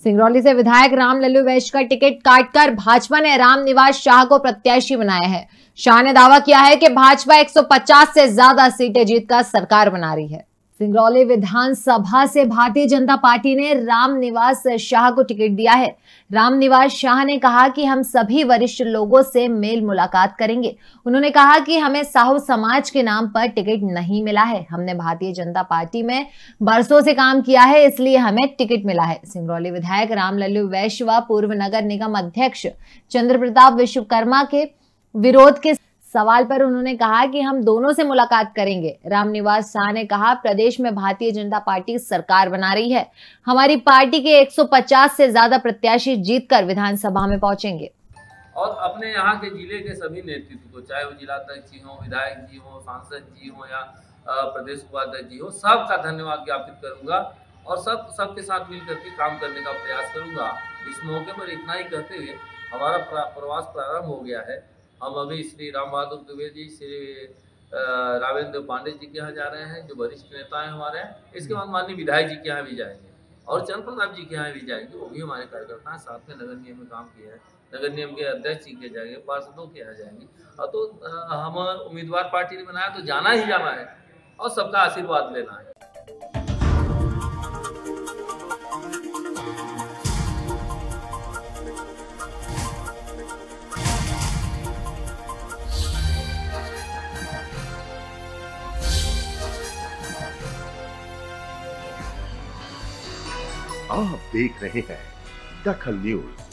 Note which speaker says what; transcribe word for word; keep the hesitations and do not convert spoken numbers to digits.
Speaker 1: सिंगरौली से विधायक रामलल्लू वैश्य का टिकट काटकर भाजपा ने रामनिवास शाह को प्रत्याशी बनाया है। शाह ने दावा किया है कि भाजपा एक सौ पचास से ज्यादा सीटें जीतकर सरकार बना रही है। सिंगरौली विधानसभा से भारतीय जनता पार्टी ने रामनिवास शाह को टिकट दिया है। रामनिवास शाह ने कहा कि हम सभी वरिष्ठ लोगों से मेल मुलाकात करेंगे। उन्होंने कहा कि हमें साहू समाज के नाम पर टिकट नहीं मिला है। हमने भारतीय जनता पार्टी में बरसों से काम किया है, इसलिए हमें टिकट मिला है। सिंगरौली विधायक रामलल्लू वैश्य व पूर्व नगर निगम अध्यक्ष चंद्र प्रताप विश्वकर्मा के विरोध के सवाल पर उन्होंने कहा कि हम दोनों से मुलाकात करेंगे। रामनिवास शाह ने कहा, प्रदेश में भारतीय जनता पार्टी सरकार बना रही है। हमारी पार्टी के एक सौ पचास से ज्यादा प्रत्याशी जीतकर विधानसभा में पहुंचेंगे।
Speaker 2: और अपने यहाँ के जिले के सभी नेतृत्व को, चाहे वो जिलाध्यक्ष जी हो, विधायक जी हो, सांसद जी हो या प्रदेश उपाध्यक्ष जी हो, सबका धन्यवाद ज्ञापित करूंगा और सब सबके साथ मिलकर के काम करने का प्रयास करूंगा। इस मौके पर इतना ही कहते हुए हमारा प्रवास प्रारंभ हो गया है। हम अभी श्री राम बहादुर दुबे जी, श्री रावेंद्र पांडे जी के यहाँ जा रहे हैं, जो वरिष्ठ नेता हैं हमारे यहाँ। इसके बाद माननीय विधायक जी के यहाँ भी जाएंगे और चंद्र प्रताप जी के यहाँ भी जाएंगे। वो भी हमारे कार्यकर्ता हैं, साथ में नगर निगम में काम किया है। नगर निगम के अध्यक्ष जी के जाएंगे, पार्षदों के यहाँ जाएंगे। और तो हम उम्मीदवार पार्टी ने बनाया तो जाना ही जाना है और सबका आशीर्वाद लेना है।
Speaker 3: आप देख रहे हैं दखल न्यूज।